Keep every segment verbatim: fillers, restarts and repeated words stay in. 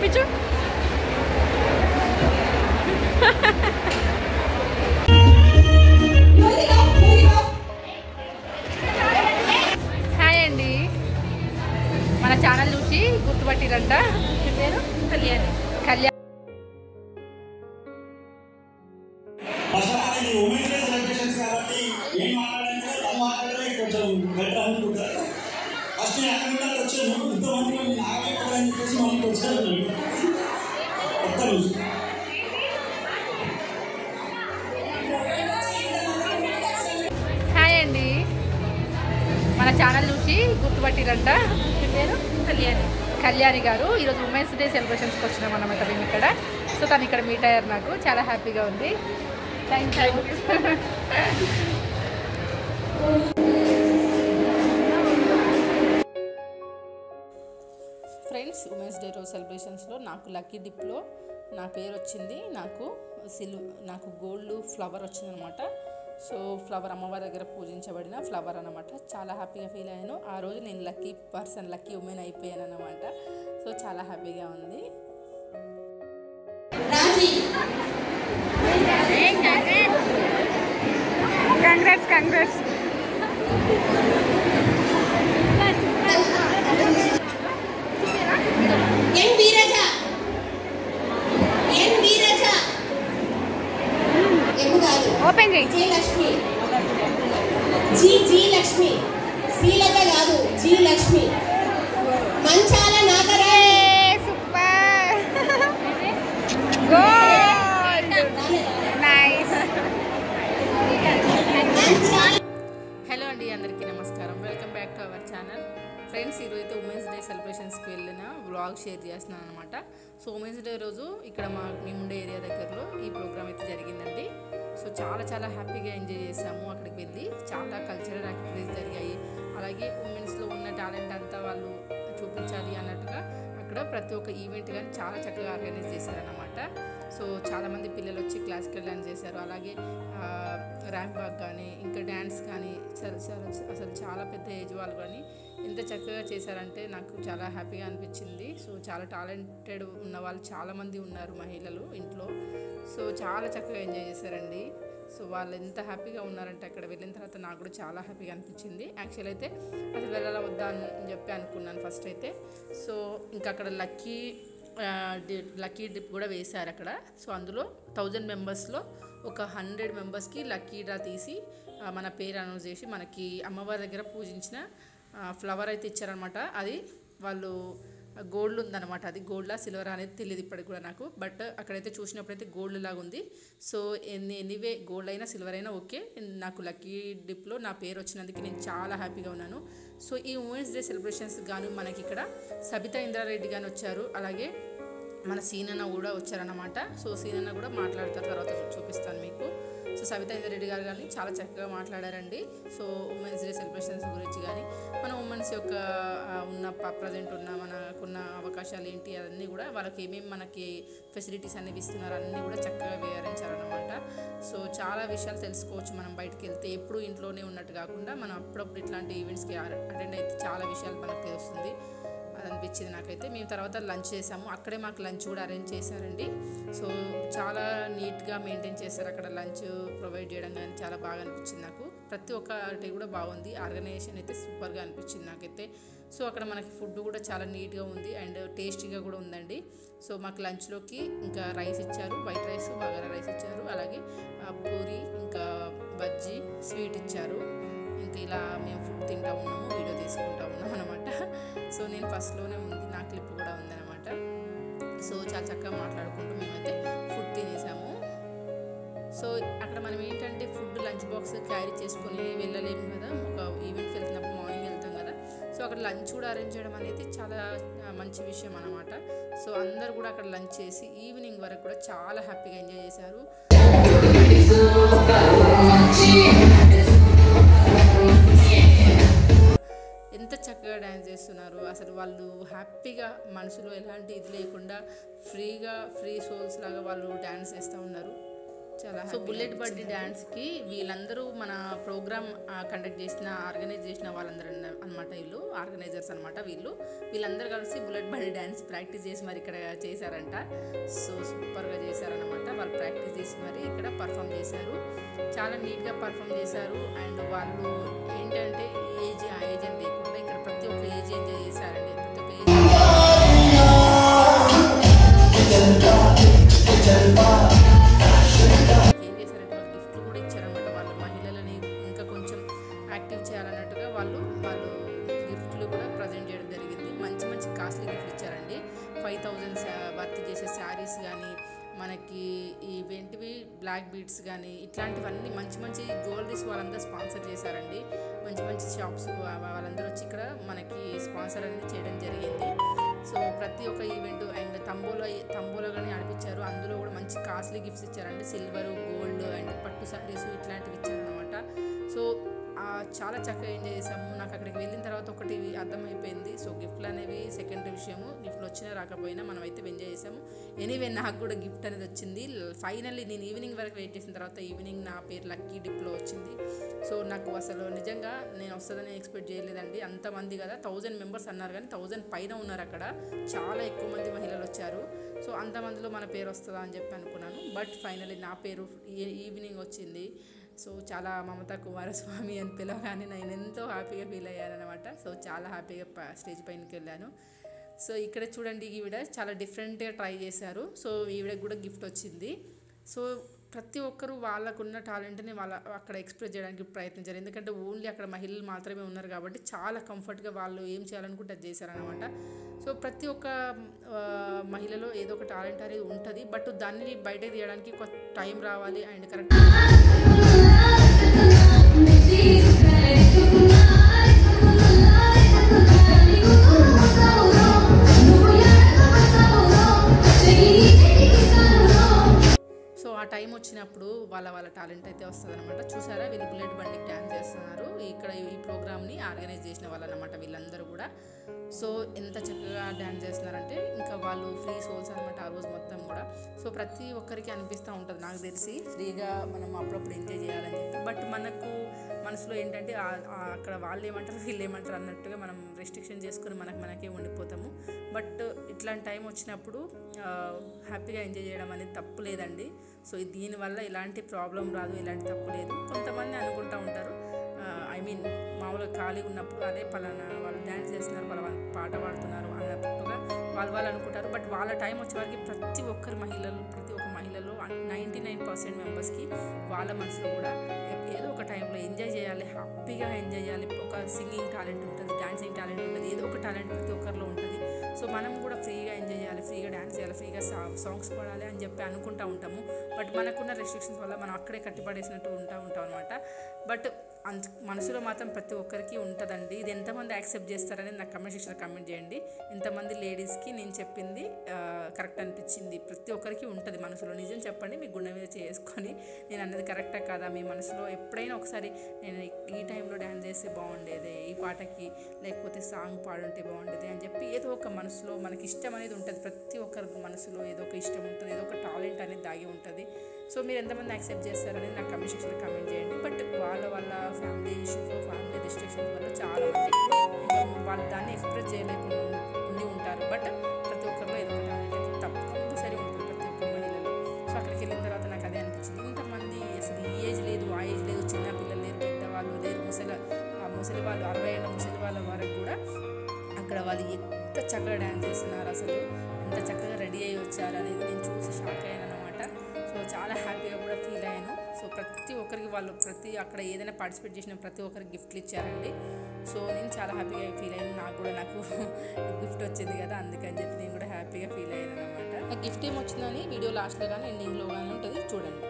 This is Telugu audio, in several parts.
చూపించు. హాయ్ అండి, మన ఛానల్ చూసి గుర్తుపట్టిరంట. పేరు కళ్యాణి. కళ్యాణ్ హాయ్ అండి, మన ఛానల్ చూసి గుర్తుపట్టిరంట. పేరు కళ్యాణి. కళ్యాణి గారు ఈరోజు ఉమెన్స్ డే సెలబ్రేషన్స్కి వచ్చినాం అన్నమాట మేము ఇక్కడ. సో తను ఇక్కడ మీట్ అయ్యారు, నాకు చాలా హ్యాపీగా ఉంది. Thank you. Friends, women's day రోజు సెలబ్రేషన్స్లో నాకు లక్కీ డిప్లో నా పేరు వచ్చింది. నాకు సిల్వ నాకు గోల్డ్ ఫ్లవర్ వచ్చిందనమాట. సో ఫ్లవర్ అమ్మవారి దగ్గర పూజించబడిన ఫ్లవర్ అనమాట. చాలా హ్యాపీగా ఫీల్ అయ్యాను. ఆ రోజు నేను లక్కీ పర్సన్, లక్కీ ఉమెన్ అయిపోయాను అనమాట. సో చాలా హ్యాపీగా ఉంది. Congrats congrats. ఓపెన్ చేయి. G Lakshmi, G G Lakshmi, Srilatha కాదు, G Lakshmi. Manchala Nagaraju. Super. Good. Nice. Hello అండి, అందరికీ నమస్కారం. Welcome back to our channel. Friends, ఈరోజు అయితే ఉమెన్స్ డే సెలబ్రేషన్స్కి వెళ్ళిన వ్లాగ్ షేర్ చేస్తున్నాను అనమాట. సో ఉమెన్స్ డే రోజు ఇక్కడ మా మేముండే ఏరియా దగ్గరలో ఈ ప్రోగ్రామ్ అయితే జరిగిందండి. సో చాలా చాలా హ్యాపీగా ఎంజాయ్ చేసాము. అక్కడికి వెళ్ళి చాలా కల్చరల్ యాక్టివిటీస్ జరిగాయి. అలాగే ఉమెన్స్లో ఉన్న టాలెంట్ అంతా వాళ్ళు చూపించాలి అన్నట్టుగా అక్కడ ప్రతి ఒక్క ఈవెంట్ కానీ చాలా చక్కగా ఆర్గనైజ్ చేశారన్నమాట. సో చాలామంది పిల్లలు వచ్చి క్లాసికల్ డ్యాన్స్ చేశారు. అలాగే ర్యాంప్ వాక్ కానీ ఇంకా డ్యాన్స్ కానీ చాలా చాలా అసలు చాలా పెద్ద ఏజ్ వాళ్ళు కానీ ఎంత చక్కగా చేశారంటే నాకు చాలా హ్యాపీగా అనిపించింది. సో చాలా టాలెంటెడ్ ఉన్న వాళ్ళు చాలామంది ఉన్నారు మహిళలు ఇంట్లో. సో చాలా చక్కగా ఎంజాయ్ చేశారండి. సో వాళ్ళు ఎంత హ్యాపీగా ఉన్నారంటే అక్కడ వెళ్ళిన తర్వాత నాకు కూడా చాలా హ్యాపీగా అనిపించింది. యాక్చువల్ అయితే అసలు వెళ్ళాలా వద్దా అని చెప్పి అనుకున్నాను ఫస్ట్ అయితే. సో ఇంకా అక్కడ లక్కీ లక్కీ డిప్ కూడా వేశారు అక్కడ. సో అందులో థౌజండ్ మెంబర్స్లో ఒక హండ్రెడ్ మెంబర్స్కి లక్కీ డ్రా తీసి మన పేరు అనౌన్స్ చేసి మనకి అమ్మవారి దగ్గర పూజించిన ఫ్లవర్ అయితే ఇచ్చారనమాట. అది వాళ్ళు గోల్డ్ ఉందన్నమాట. అది గోల్డ్లా సిల్వర్ అనేది తెలియదు ఇప్పటికి కూడా నాకు. బట్ అక్కడైతే చూసినప్పుడైతే గోల్డ్ లాగా ఉంది. సో ఎన్ని ఎనీవే గోల్డ్ అయినా సిల్వర్ అయినా ఓకే. నాకు లక్కీ డిప్లో నా పేరు వచ్చినందుకు నేను చాలా హ్యాపీగా ఉన్నాను. సో ఈ ఉమెన్స్ డే సెలబ్రేషన్స్ గాను మనకి ఇక్కడ సబితా ఇంద్రారెడ్డి గాని వచ్చారు. అలాగే మన సీనన్న కూడా వచ్చారన్నమాట. సో సీనన్న కూడా మాట్లాడతారు, తర్వాత చూపిస్తాను మీకు. సో సబితా ఇంద్రారెడ్డి గారు కానీ చాలా చక్కగా మాట్లాడారండి. సో ఉమెన్స్ డే సెలబ్రేషన్స్ గురించి కానీ మన ఉమెన్స్ యొక్క ఉన్న ప్రజెంట్ ఉన్న మనకున్న అవకాశాలు ఏంటి అవన్నీ కూడా వాళ్ళకి ఏమేమి మనకి ఫెసిలిటీస్ అనేవి ఇస్తున్నారు అన్నీ కూడా చక్కగా వివరించారనమాట. సో చాలా విషయాలు తెలుసుకోవచ్చు మనం బయటకు వెళ్తే. ఎప్పుడు ఇంట్లోనే ఉన్నట్టు కాకుండా మనం అప్పుడప్పుడు ఇట్లాంటి ఈవెంట్స్కి అటెండ్ అయితే చాలా విషయాలు మనకు తెలుస్తుంది. అది అనిపించింది నాకైతే. మేము తర్వాత లంచ్ చేసాము. అక్కడే మాకు లంచ్ కూడా అరేంజ్ చేశారండి. సో చాలా నీట్గా మెయింటైన్ చేశారు అక్కడ. లంచ్ ప్రొవైడ్ చేయడం కానీ చాలా బాగా అనిపించింది నాకు. ప్రతి ఒక్కటి కూడా బాగుంది. ఆర్గనైజేషన్ అయితే సూపర్గా అనిపించింది నాకైతే. సో అక్కడ మనకి ఫుడ్ కూడా చాలా నీట్గా ఉంది అండ్ టేస్టీగా కూడా ఉందండి. సో మాకు లంచ్లోకి ఇంకా రైస్ ఇచ్చారు, వైట్ రైస్, బగారా రైస్ ఇచ్చారు. అలాగే పూరి, ఇంకా బజ్జీ, స్వీట్ ఇచ్చారు. ఇంకా ఇలా మేము ఫుడ్ తింటూ ఉన్నాము, వీడియో తీసుకుంటూ ఉన్నాం అనమాట. సో నేను ఫస్ట్లోనే ఉంది, నా క్లిప్ కూడా ఉందన్నమాట. సో చాలా చక్కగా మాట్లాడుకుంటూ మేమైతే ఫుడ్ తినేసాము. సో అక్కడ మనం ఏంటంటే ఫుడ్ లంచ్ బాక్స్ క్యారీ చేసుకొని వెళ్ళలేము కదా, ఒక ఈవెంట్కి వెళ్తున్నప్పుడు మార్నింగ్ వెళ్తాం కదా. సో అక్కడ లంచ్ కూడా అరేంజ్ చేయడం అనేది చాలా మంచి విషయం అన్నమాట. సో అందరు కూడా అక్కడ లంచ్ చేసి ఈవినింగ్ వరకు కూడా చాలా హ్యాపీగా ఎంజాయ్ చేశారు. ఎంత చక్కగా డ్యాన్స్ చేస్తున్నారు అసలు. వాళ్ళు హ్యాపీగా మనసులో ఎలాంటి ఇది లేకుండా ఫ్రీగా ఫ్రీ సోల్స్ లాగా వాళ్ళు డ్యాన్స్ చేస్తూ ఉన్నారు. చాలా సో బుల్లెట్ బర్త్డే డ్యాన్స్కి వీళ్ళందరూ మన ప్రోగ్రామ్ కండక్ట్ చేసిన ఆర్గనైజ్ చేసిన వాళ్ళందరూ అనమాట, వీళ్ళు ఆర్గనైజర్స్ అనమాట. వీళ్ళు వీళ్ళందరూ కలిసి బుల్లెట్ బర్త్డే డ్యాన్స్ ప్రాక్టీస్ చేసి మరి ఇక్కడ చేశారంట. సో సూపర్గా చేశారనమాట. వాళ్ళు ప్రాక్టీస్ చేసి మరి ఇక్కడ పర్ఫామ్ చేశారు. చాలా నీట్గా పర్ఫామ్ చేశారు. అండ్ వాళ్ళు ఏంటంటే ఏజ్ ఆ ఏజ్ అని లేకుండా ఇక్కడ ప్రతి ఒక్క ఏజ్ ఎంజాయ్ చేశారండి. ప్రతి ఒక్క ఏజ్ ఏం చేశారంటే వాళ్ళు గిఫ్ట్లు కూడా ఇచ్చారనమాట. వాళ్ళ మహిళలని ఇంకా కొంచెం యాక్టివ్ చేయాలన్నట్టుగా వాళ్ళు వాళ్ళు గిఫ్ట్లు కూడా ప్రజెంట్ చేయడం జరిగింది. మంచి మంచి కాస్ట్లీ గిఫ్ట్లు ఇచ్చారండి. ఫైవ్ థౌజండ్ వర్త్ చేసే శారీస్ కానీ, మనకి ఇవేంటివి బ్లాక్ బీడ్స్ కానీ, ఇట్లాంటివన్నీ మంచి మంచి జ్యువెలరీస్ వాళ్ళందరూ స్పాన్సర్ చేశారండి. మంచి మంచి షాప్స్ వాళ్ళందరూ వచ్చి ఇక్కడ మనకి స్పాన్సర్ అనేది చేయడం జరిగింది. సో ప్రతి ఒక్క ఈవెంట్ అండ్ తంబోలో తంబోలో కానీ నడిపించారు. అందులో కూడా మంచి కాస్ట్లీ గిఫ్ట్స్ ఇచ్చారండి. సిల్వర్, గోల్డ్ అండ్ పట్టు సారీస్ ఇట్లాంటివి ఇచ్చారనమాట. సో చాలా చక్కగా ఎంజాయ్ చేసాము. నాకు అక్కడికి వెళ్ళిన తర్వాత ఒకటి అర్థమైపోయింది. సో గిఫ్ట్లు అనేవి సెకండరీ విషయము, గిఫ్ట్లు వచ్చినా రాకపోయినా మనం అయితే ఎంజాయ్ చేసాము. ఎనీవే నాకు కూడా గిఫ్ట్ అనేది వచ్చింది. ఫైనల్లీ నేను ఈవినింగ్ వరకు వెయిట్ చేసిన తర్వాత ఈవినింగ్ నా పేరు లక్కీ డిప్లో వచ్చింది. సో నాకు అసలు నిజంగా నేను వస్తుందని ఎక్స్పెక్ట్ చేయలేదండి. అంతమంది కదా, థౌజండ్ మెంబర్స్ అన్నారు కానీ థౌజండ్ పైన ఉన్నారు అక్కడ. చాలా ఎక్కువ మంది మహిళలు వచ్చారు. సో అంతమందిలో మన పేరు వస్తుందా అని చెప్పి అనుకున్నాను. బట్ ఫైనల్లీ నా పేరు ఈవినింగ్ వచ్చింది. సో చాలా మమతా కుమారస్వామి అని పిలవగానే నేను ఎంతో హ్యాపీగా ఫీల్ అయ్యాను అనమాట. సో చాలా హ్యాపీగా స్టేజ్ పైనకి వెళ్ళాను. సో ఇక్కడ చూడండి, ఈవిడ చాలా డిఫరెంట్గా ట్రై చేశారు. సో ఈవిడకి కూడా గిఫ్ట్ వచ్చింది. సో ప్రతి ఒక్కరూ వాళ్ళకున్న టాలెంట్ని వాళ్ళ అక్కడ ఎక్స్ప్రెస్ చేయడానికి ప్రయత్నించారు. ఎందుకంటే ఓన్లీ అక్కడ మహిళలు మాత్రమే ఉన్నారు కాబట్టి చాలా కంఫర్ట్గా వాళ్ళు ఏం చేయాలనుకుంటే అది చేశారనమాట. సో ప్రతి ఒక్క మహిళలో ఏదో ఒక టాలెంట్ అనేది ఉంటుంది. బట్ దాన్ని బయట తీయడానికి ఒక టైం రావాలి అండ్ కరెక్ట్ సో ఆ టైం వచ్చినప్పుడు వాళ్ళ వాళ్ళ టాలెంట్ అయితే వస్తుంది అనమాట. చూసారా, వీళ్ళు బుల్లెట్ బండికి డ్యాన్స్ చేస్తున్నారు. ఇక్కడ ఈ ప్రోగ్రామ్ని ఆర్గనైజ్ చేసిన వాళ్ళు అనమాట వీళ్ళందరూ కూడా. సో ఎంత చక్కగా డ్యాన్స్ చేస్తున్నారంటే ఇంకా వాళ్ళు ఫ్రీ సోల్స్ అనమాట ఆ రోజు మొత్తం కూడా. సో ప్రతి ఒక్కరికి అనిపిస్తూ ఉంటుంది నాకు తెలిసి ఫ్రీగా మనం అప్పుడప్పుడు ఎంజాయ్ చేయాలని చెప్పి. బట్ మనకు మనసులో ఏంటంటే అక్కడ వాళ్ళు ఏమంటారు వీళ్ళు ఏమంటారు అన్నట్టుగా మనం రెస్ట్రిక్షన్ చేసుకుని మనకు మనకే ఉండిపోతాము. బట్ ఇట్లాంటి టైం వచ్చినప్పుడు హ్యాపీగా ఎంజాయ్ చేయడం అనేది తప్పు లేదండి. సో దీనివల్ల ఇలాంటి ప్రాబ్లం రాదు, ఇలాంటి తప్పు లేదు. కొంతమంది అనుకుంటూ ఉంటారు, ఐ మీన్ మామూలుగా ఖాళీ ఉన్నప్పుడు అదే పలానా వాళ్ళు డ్యాన్స్ చేస్తున్నారు, వాళ్ళ పాట పాడుతున్నారు అన్నట్టుగా వాళ్ళు వాళ్ళు అనుకుంటారు. బట్ వాళ్ళ టైం వచ్చేవారికి ప్రతి ఒక్కరి మహిళలు ప్రతి ఒక్క మహిళలో నైంటీ నైన్ పర్సెంట్ మెంబర్స్కి వాళ్ళ మనసులో కూడా ఏదో ఒక టైంలో ఎంజాయ్ చేయాలి, హ్యాపీగా ఎంజాయ్ చేయాలి. ఒక సింగింగ్ టాలెంట్ ఉంటుంది, డాన్సింగ్ టాలెంట్ ఉంటుంది, ఏదో ఒక టాలెంట్ ప్రతి ఒక్కరిలో ఉంటుంది. సో మనం కూడా ఫ్రీగా ఎంజాయ్ చేయాలి, ఫ్రీగా డ్యాన్స్ చేయాలి, ఫ్రీగా సా సాంగ్స్ పాడాలి అని చెప్పి అనుకుంటూ ఉంటాము. బట్ మనకున్న రెస్ట్రిక్షన్స్ వల్ల మనం అక్కడే కట్టిపడేసినట్టు ఉంటా ఉంటాం అనమాట. బట్ అంత మనసులో మాత్రం ప్రతి ఒక్కరికి ఉంటుందండి. ఇది ఎంతమంది యాక్సెప్ట్ చేస్తారని నాకు కమెంట్ సెక్షన్లో కమెంట్ చేయండి. ఎంతమంది లేడీస్కి నేను చెప్పింది కరెక్ట్ అనిపించింది. ప్రతి ఒక్కరికి ఉంటుంది మనసులో. నిజం చెప్పండి, మీ గుండె మీద చేసుకొని నేను అన్నది కరెక్టా కాదా. మీ మనసులో ఎప్పుడైనా ఒకసారి నేను ఈ టైంలో డ్యాన్స్ చేస్తే బాగుండేది, ఈ పాటకి లేకపోతే సాంగ్ పాడుంటే బాగుండేది అని చెప్పి ఏదో ఒక మనసులో మనకి ఇష్టం అనేది ఉంటుంది. ప్రతి ఒక్కరికి మనసులో ఏదో ఒక ఇష్టం ఉంటుంది, ఏదో ఒక టాలెంట్ అనేది దాగి ఉంటుంది. సో మీరు ఎంతమంది యాక్సెప్ట్ చేస్తారనేది నాకు కమెంట్ సెక్షన్లో కమెంట్ చేయండి. బట్ వాళ్ళ వాళ్ళ ఫ్యామిలీ ఇష్యూస్, ఫ్యామిలీ రిస్ట్రిక్షన్స్ వల్ల చాలామంది వాళ్ళు దాన్ని ఎక్స్ప్రెస్ చేయలేకుండా ఉండి ఉంటారు. బట్ ప్రతి ఒక్కరిలో ఏదో ఒక టాలెంట్ అయితే తప్పనిసరి ఉంటుంది ప్రతి ఒక్క మహిళలో. సో అక్కడికి వెళ్ళిన తర్వాత నాకు అదే అనిపించింది, ఇంతమంది అసలు ఈ ఏజ్ లేదు, ఆ ఏజ్ లేదు, చిన్న పిల్లలు లేరు, పెద్దవాళ్ళు లేరు, ముసలి ఆ ముసలి వాళ్ళు అరవై ఏళ్ళ ముసలి వాళ్ళ వరకు కూడా అక్కడ వాళ్ళు ఎంత చక్కగా డ్యాన్స్ చేస్తున్నారు, అసలు ఎంత చక్కగా రెడీ అయ్యి వచ్చారు అనేది నేను చూసి షాక్ అయ్యాను అనమాట. సో చాలా హ్యాపీగా కూడా ఫీల్ అయ్యాను. సో ప్రతి ఒక్కరికి వాళ్ళు ప్రతి అక్కడ ఏదైనా పార్టిసిపేట్ చేసిన ప్రతి ఒక్కరికి గిఫ్ట్లు ఇచ్చారండి. సో నేను చాలా హ్యాపీగా ఫీల్ అయ్యాను. నాకు కూడా నాకు గిఫ్ట్ వచ్చింది కదా, అందుకని చెప్పి నేను కూడా హ్యాపీగా ఫీల్ అయ్యాను అనమాట. ఆ గిఫ్ట్ ఏమొచ్చిందని వీడియో లాస్ట్లో కానీ ఎండింగ్లో కానీ ఉంటుంది, చూడండి.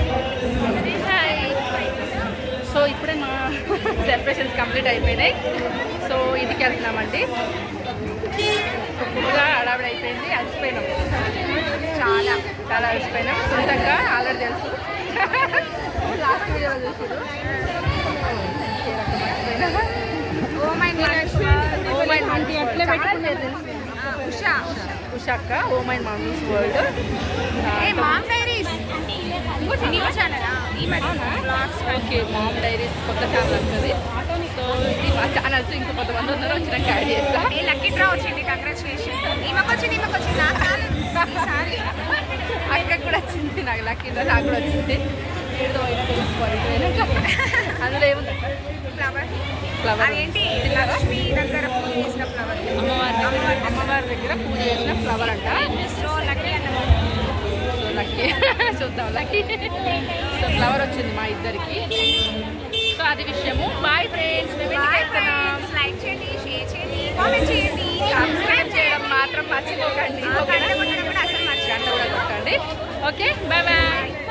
సో ఇప్పుడే మా సెలబ్రేషన్స్ కంప్లీట్ అయిపోయినాయి. సో ఇంటికి వెళ్తున్నామండి. ఫుల్గా హడావిడి అయిపోయింది, అలసిపోయినాం, చాలా చాలా అలసిపోయినాం. సొంతంగా ఆల్రెడీ తెలుసు, లాస్ట్ వీడియోలో చూసారు. ఉషా ఉషా అక్క, oh my mummies world. Okay, mom diaries కొత్త ఛానల్ వస్తుంది. సో ఇది మా ఛానల్స్ ఇంకో కొంతమంది ఉన్నారు, వచ్చినాక యాడ్ చేస్తా. లక్కీ డ్రా వచ్చింది, కంగ్రాచులేషన్. ఈమెకు వచ్చింది, ఈమెకు వచ్చింది, అక్కడికి కూడా వచ్చింది, నాకు లక్కీ డ్రా నాకు కూడా వచ్చింది. ఏదో అందులో ఏముంది? ఫ్లవర్ ఫ్లవర్ అదేంటి లక్ష్మి దగ్గర పూజ చేసిన ఫ్లవర్, అమ్మవారి అమ్మవారి దగ్గర పూజ చేసిన ఫ్లవర్ అంట. సో లక్కీ అన్న సో లక్కీ చూద్దాం లక్కీ. సో ఫ్లవర్ వచ్చింది మా ఇద్దరికి. సో అది విషయము. బాయ్ ఫ్రెండ్స్, మేము ఇంటికి వెళ్తున్నాం. లైక్ చేయండి, షేర్ చేయండి, కామెంట్ చేయండి, సబ్స్క్రైబ్ చేయడం మాత్రం మర్చిపోకండి. గంట కొట్టడం కూడా అసలు మర్చిపోకండి. గంట కూడా కొట్టండి. Okay, bye bye.